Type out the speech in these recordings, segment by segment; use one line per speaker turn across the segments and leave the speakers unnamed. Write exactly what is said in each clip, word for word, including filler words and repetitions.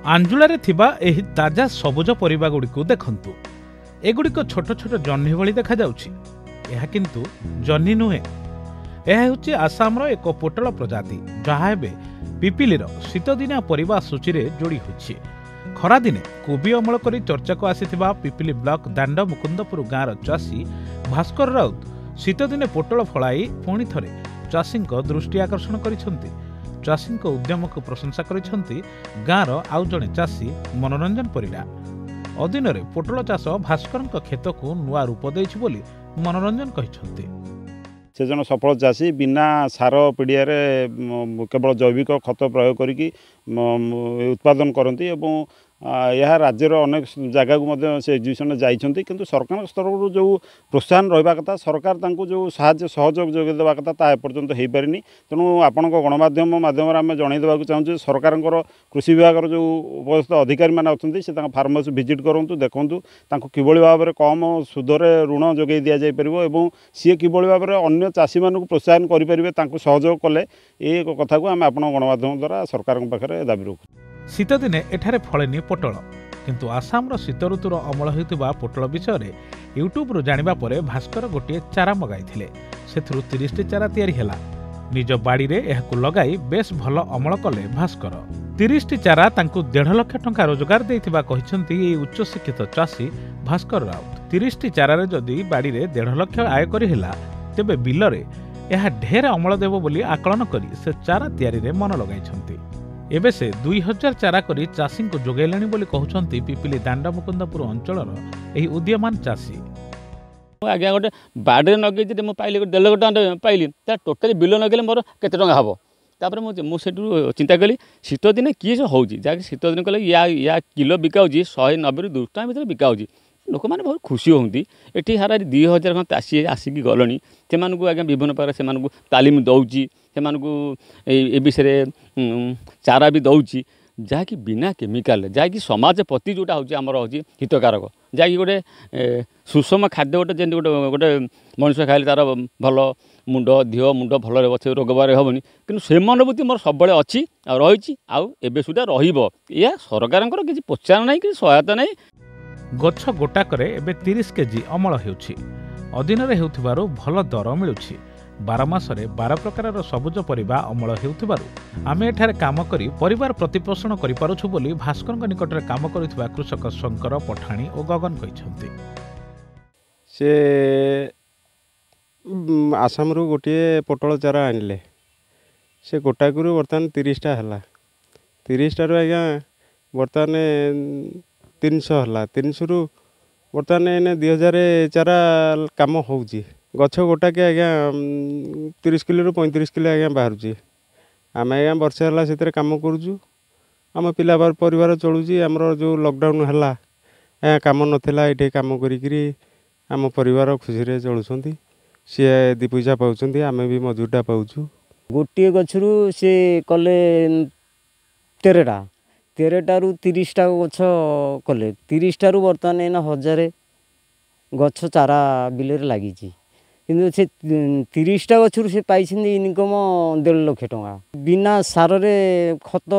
आंजुलारे थिबा एही ताजा सबुज परिबा गुड़िक देखंतु। एगुड़िक छोट छोट जह्नी भली देखा जाउछि। एहा किंतु जह्नी नुहे। एहा हेउछि आसामर एक पोटल प्रजाति जहा एबे पिपिलीर शीतदिनिया परिबा सूची रे जोड़ी होछि। खरा दिने कोबी अमल करी चर्चा को आसीथिबा पिपिली ब्लॉक दांड मुकुंदपुर गाँर चाषी भास्कर राउत शीतदिने पोटल फलाई पुणी थरे चाषी दृष्टि आकर्षण करिसंति। चाषी उद्यम को प्रशंसा करिसंति गाँर आउ जणे चाषी मनोरंजन परिडा। अधीन रे पोटल चाष भास्कर खेत को नुआ रूप देछि बोली मनोरंजन कहिसंति।
से जन सफल चाषी बिना सार पीड़िया केवल जैविक खत प्रयोग करी उत्पादन करती एवं यह राज्यर अनेक जगह को से एक्जिबिशन जाइछंती किंतु सरकार स्तर जो प्रोत्साहन रहा कथा सरकार तांको जो साहाय्य सहयोग जोगे देवा कथा ता एपर्यंत हो पारिनी। तेणु आपण गणमाध्यम माध्यम आम जनईदेवा चाहूँ सरकार कृषि विभाग जो उपस्थित अधिकारी मैंने अच्छा फार्म हाउस विजिट करूँ देखूँ कि भाव में कम सुधरे ऋण जोगे दि जापर और सी कि भाव में अन्य चाषी मानक प्रोत्साहन करेंगे सहयोग कले ये कथा को आम आपण गणमाध्यम द्वारा सरकार पाखे दाबी रखु।
शीत दिने एठारे फलेनी पोटल किंतु आसामर शीत ऋतुर अमल होइतिबा पोटल विषय रे यूट्यूब रु जानिबा परे भास्कर गोटे चारा मगाइथिले। सेथुरु तीस टी चारा तयारी हैला। निज बाड़ी रे एहाकु लगाई बेस भल अमल कले भास्कर। तीस टी चारा तांकु डेढ़ लाख टंका रोजगार देइतिबा कहिसंती ए उच्च शिक्षित चाषी भास्कर राउत। तीस टी चारा रे जदी बाड़ी रे डेढ़ लाख आय करी हैला तेबे बिल रे एहा ढेर अमल देबो बोली आकलन करी से चारा तयारी रे मन लगाइछंती। एबे से दुई हजार चारा करी चाषी को जोगेलेनी बोली कहउछंती पिपिली दांड मुकुंदपुर अंचलर एही उद्यमान चाषी।
आज्ञा गोटे बाड़े नगे मुझे पाइली डेढ़ लाख टका पाइली टोटाली बिल नगेले मोर केते टका हबो। तापर मुझे चिंता कली शीत दिने किए से होउची जाकि शीत दिन कले या या किलो बिकाउची सौ नब्बे दो टका भीतर बिकाउची लोक मैंने बहुत खुशी होती। एटी हारा दुई हजार खन चाषी आसिक गलनी से आज्ञा विभिन्न प्रकार से तालीम दौची से विषय चारा भी दौची जहाँकि बिना केमिकाल जहाँकि समाज प्रति जोटा हूँ आमर हूँ हितकारक जहाँकि गोटे सुषम खाद्य गोटे जमी गोटे गोटे मनुष्य खाइले तार भल मुंड देह मुंड भल रही रोग बार हेनी कि से मनोवृत्ति मोर सब अच्छी रही आउ सुधा रहा सरकार किसी प्रोत्साहन ना कि सहायता नहीं।
गछ गोटाकरे एबे तीस केजी अमल हेउछि। अधीन रे हेउथिबारु भल दर मिलुछि। बारह मासरे बारह प्रकार सबुज परिबा अमल हेउथिबारु आमे एठारे काम करी परिवार प्रतिपोषण करि पारुछु बोली भास्कर निकटरे काम करुथिबा कृषक शंकर पठाणी और गगन कहिसंती।
से आसाम रु गोटे पोटल चारा आनिले से गोटाकरू बर्तमान तीस टा हला तीस टारू आज्ञा बर्तमान तीन सौ है तीन सौ रु बर्तमान एने दुई हजार चारा कम हो गछ गोटा के आज्ञा तीस किलो रु पैंतीस किलो आज्ञा बाहर आम आज्ञा वर्षे है से कम करुचु आम पिला परिवार चलुची आमर जो लॉकडाउन है आज्ञा कम नाला ये कम करी आम परिवार खुशी रे चलुँच सी दी पैसा पाँच आम भी मजूरटा पाचु।
गोटे गचरू सी कले तेरटा तेरटारू तीसटा गछ कले तीसटारू बर्तमान एना हजार गछ चारा बिल लगी किंतु से तीसटा गचरू से पाई इनकम डेढ़ लाख टका बिना सार रे खत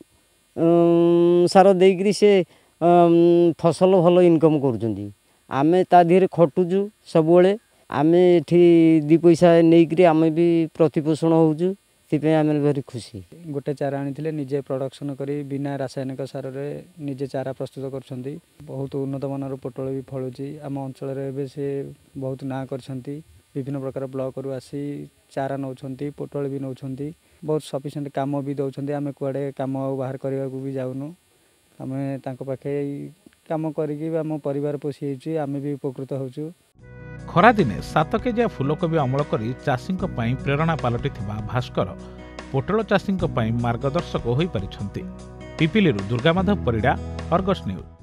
सार देकरी से फसल भल इनकम करुँच आमे ता धीरे खटुचु सब आमे एठी दी पैसा नहीं आमे भी प्रतिपोषण होउचु से आम भारी खुशी।
गोटे चारा आनी निजे प्रोडक्शन करी बिना रासायनिक सार रे निजे चारा प्रस्तुत कर बहुत उन्नत मानर पोटल भी फलुची आम अंचल से बहुत ना कर विभिन्न प्रकार ब्लॉक रु आसी चारा नौछंती पोटल भी नौछंती बहुत सफिशिएंट काम भी दौरान आम कुआड़े काम बाहर करने को भी जाऊनु आम पाखे काम करी आम परिवार पोषी आम भी उपकृत होचु।
खरा दिने सात केजिया फूलकोबी अमल करी चाषी प्रेरणा पलटि भास्कर पोटल चाषी मार्गदर्शक हो पारिछंती। पिपिलीरु दुर्गामाधव परिडा, अर्गस न्यूज।